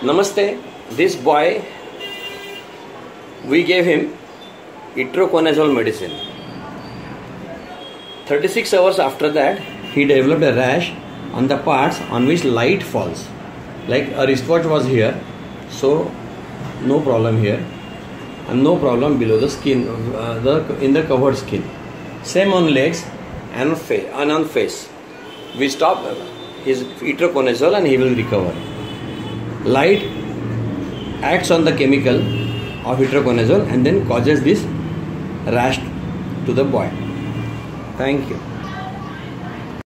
Namaste. This boy, we gave him itraconazole medicine. 36 hours after that, he developed a rash on the parts on which light falls. Like a wristwatch was here, so no problem here, and no problem below the skin, in the covered skin. Same on legs and on face. We stop his itraconazole and he will recover. Light acts on the chemical of itraconazole and then causes this rash to the boy. Thank you.